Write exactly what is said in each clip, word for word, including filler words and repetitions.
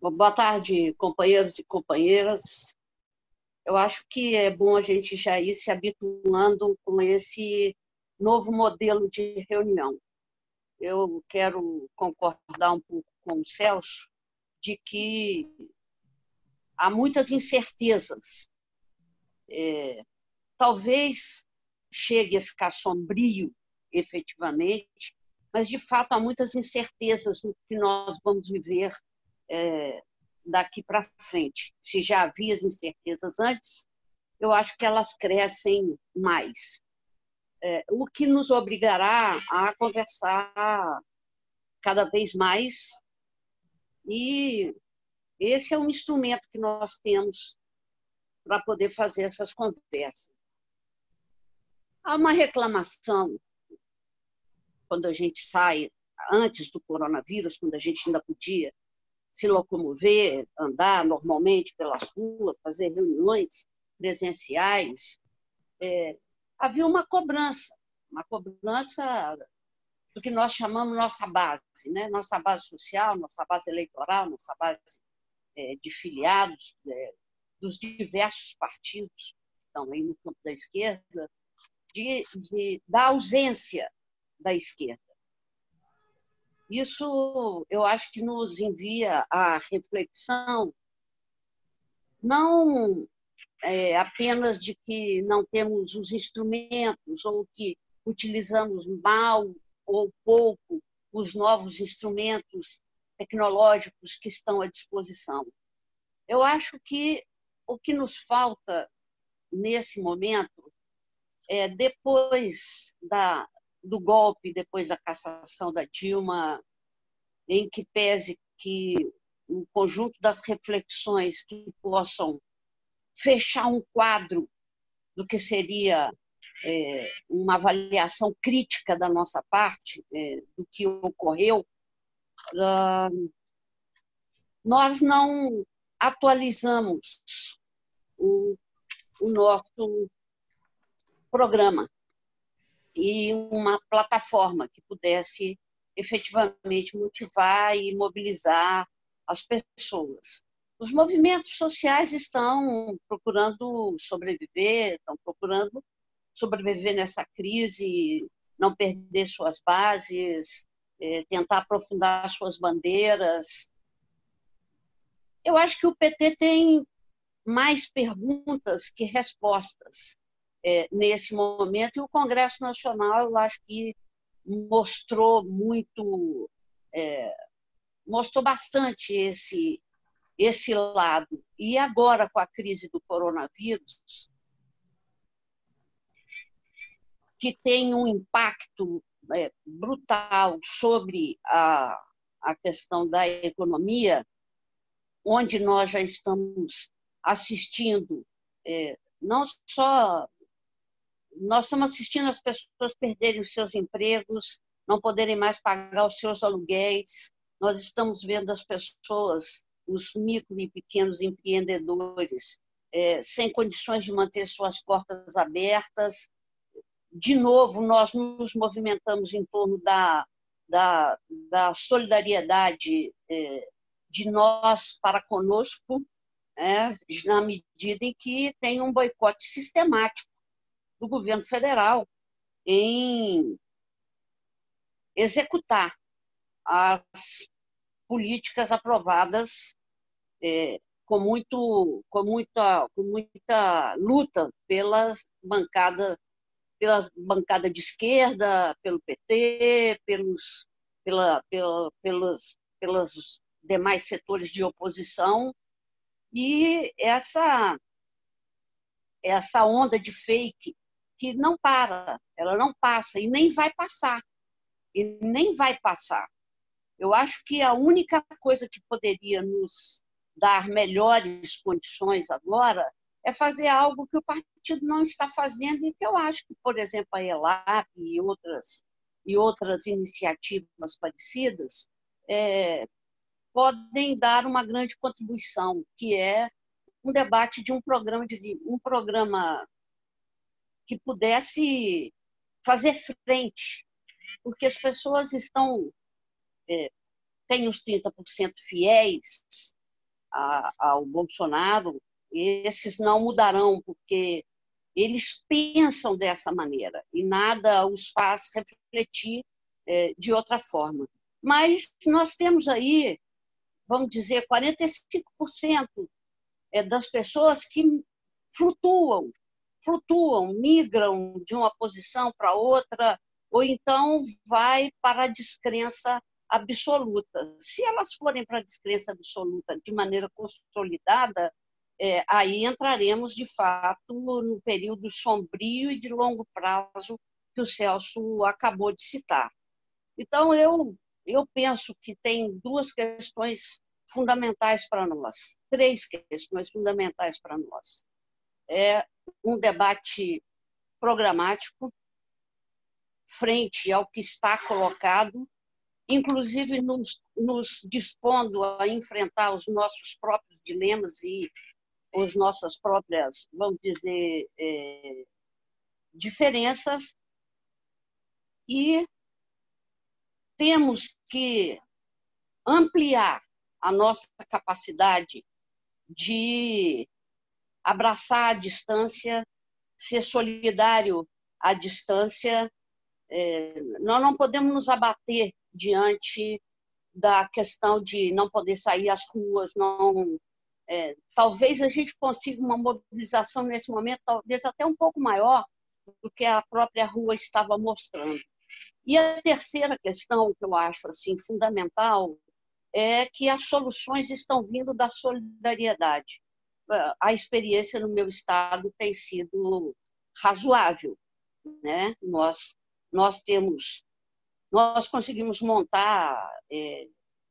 Boa tarde, companheiros e companheiras. Eu acho que é bom a gente já ir se habituando com esse novo modelo de reunião. Eu quero concordar um pouco com o Celso de que há muitas incertezas. É, talvez chegue a ficar sombrio, efetivamente, mas, de fato, há muitas incertezas no que nós vamos viver é, daqui para frente. Se já havia as incertezas antes, eu acho que elas crescem mais. É, o que nos obrigará a conversar cada vez mais, e esse é um instrumento que nós temos para poder fazer essas conversas. Há uma reclamação quando a gente sai, antes do coronavírus, quando a gente ainda podia se locomover, andar normalmente pelas ruas, fazer reuniões presenciais, é, havia uma cobrança, uma cobrança do que nós chamamos nossa base, né? Nossa base social, nossa base eleitoral, nossa base é, de filiados é, dos diversos partidos que estão aí no campo da esquerda, de, de, da ausência da esquerda. Isso, eu acho que nos envia à reflexão, não é, apenas de que não temos os instrumentos ou que utilizamos mal ou pouco os novos instrumentos tecnológicos que estão à disposição. Eu acho que o que nos falta nesse momento é, depois da, do golpe, depois da cassação da Dilma, em que pese que um conjunto das reflexões que possam fechar um quadro do que seria é, uma avaliação crítica da nossa parte é, do que ocorreu, uh, nós não atualizamos o, o nosso programa e uma plataforma que pudesse efetivamente motivar e mobilizar as pessoas. Os movimentos sociais estão procurando sobreviver, estão procurando sobreviver nessa crise, não perder suas bases, tentar aprofundar suas bandeiras. Eu acho que o P T tem mais perguntas que respostas é, nesse momento, e o Congresso Nacional, eu acho que mostrou muito, é, mostrou bastante esse, esse lado. E agora, com a crise do coronavírus, que tem um impacto é, brutal sobre a, a questão da economia, onde nós já estamos assistindo, é, não só nós estamos assistindo as pessoas perderem os seus empregos, não poderem mais pagar os seus aluguéis, nós estamos vendo as pessoas, os micro e pequenos empreendedores, é, sem condições de manter suas portas abertas. De novo, nós nos movimentamos em torno da, da, da solidariedade é, de nós para conosco, é, na medida em que tem um boicote sistemático do governo federal em executar as políticas aprovadas é, com, muito, com, muita, com muita luta pelas bancadas, pelas bancada de esquerda, pelo P T, pelos, pela, pela, pelos, pelos demais setores de oposição. E essa, essa onda de fake que não para, ela não passa e nem vai passar, e nem vai passar. Eu acho que a única coisa que poderia nos dar melhores condições agora é fazer algo que o partido não está fazendo e que eu acho que, por exemplo, a ELAP e outras, e outras iniciativas parecidas é, podem dar uma grande contribuição, que é um debate de um programa, de, um programa que pudesse fazer frente, porque as pessoas estão, é, têm os trinta por cento fiéis, a, ao Bolsonaro, esses não mudarão, porque eles pensam dessa maneira e nada os faz refletir é, de outra forma. Mas nós temos aí, vamos dizer, quarenta e cinco por cento das pessoas que flutuam, flutuam, migram de uma posição para outra, ou então vai para a descrença absoluta. Se elas forem para a descrença absoluta de maneira consolidada, é, aí entraremos, de fato, no período sombrio e de longo prazo que o Celso acabou de citar. Então, eu, eu penso que tem duas questões fundamentais para nós, três questões fundamentais para nós. É um debate programático frente ao que está colocado, inclusive nos, nos dispondo a enfrentar os nossos próprios dilemas e as nossas próprias, vamos dizer, é, diferenças, e temos que ampliar a nossa capacidade de abraçar a distância, ser solidário à distância. É, nós não podemos nos abater diante da questão de não poder sair às ruas, não... É, talvez a gente consiga uma mobilização nesse momento, talvez até um pouco maior do que a própria rua estava mostrando. E a terceira questão que eu acho assim, fundamental é que as soluções estão vindo da solidariedade. A experiência no meu estado tem sido razoável, né? Nós, nós temos, nós conseguimos montar é,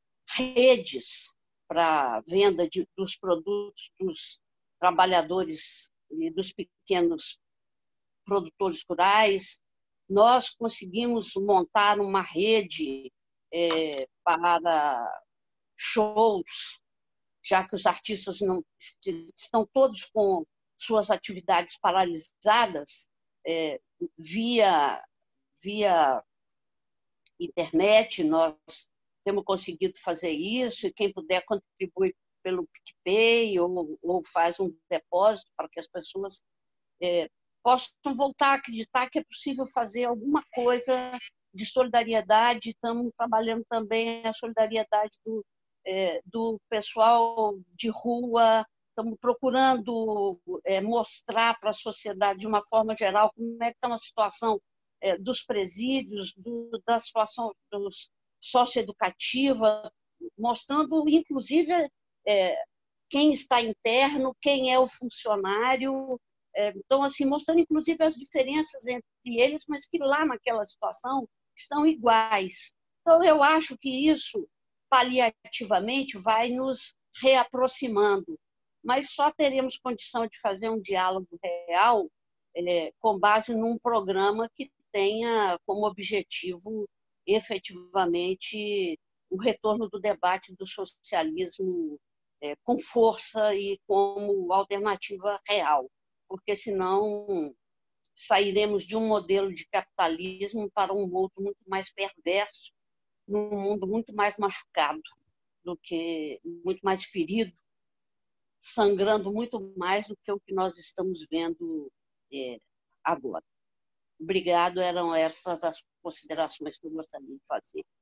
redes para venda de, dos produtos dos trabalhadores e dos pequenos produtores rurais. Nós conseguimos montar uma rede é, para shows, já que os artistas não estão todos com suas atividades paralisadas é, via, via internet. Nós temos conseguido fazer isso, e quem puder contribui pelo PicPay ou, ou faz um depósito para que as pessoas é, possam voltar a acreditar que é possível fazer alguma coisa de solidariedade. Estamos trabalhando também a solidariedade do, é, do pessoal de rua, estamos procurando é, mostrar para a sociedade, de uma forma geral, como é que está a situação é, dos presídios, do, da situação dos socioeducativa, mostrando, inclusive, é, quem está interno, quem é o funcionário. É, então, assim, mostrando, inclusive, as diferenças entre eles, mas que lá naquela situação estão iguais. Então, eu acho que isso, paliativamente, vai nos reaproximando, mas só teremos condição de fazer um diálogo real é, com base num programa que tenha como objetivo efetivamente o retorno do debate do socialismo é, com força e como alternativa real, porque senão sairemos de um modelo de capitalismo para um outro muito mais perverso, num mundo muito mais machucado do que, muito mais ferido, sangrando muito mais do que o que nós estamos vendo é, agora. Obrigado, eram essas as considerações que eu gostaria de fazer.